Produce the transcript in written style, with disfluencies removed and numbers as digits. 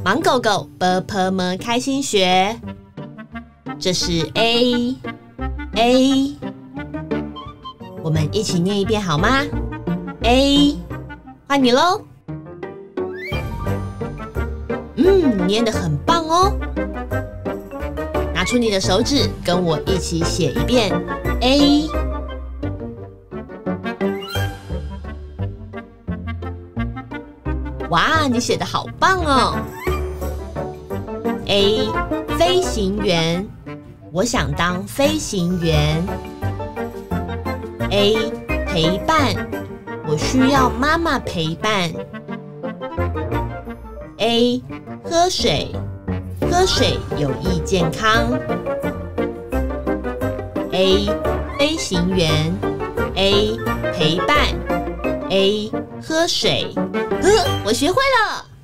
盲狗狗伯伯们开心学，这是 A， 我们一起念一遍好吗？ A， 换你咯。你念得很棒哦。拿出你的手指，跟我一起写一遍 A。哇，你写得好棒哦。A， 飞行员，我想当飞行员。A， 陪伴，我需要妈妈陪伴。A， 喝水，喝水有益健康。A， 飞行员。A， 陪伴。A， 喝水。我学会了。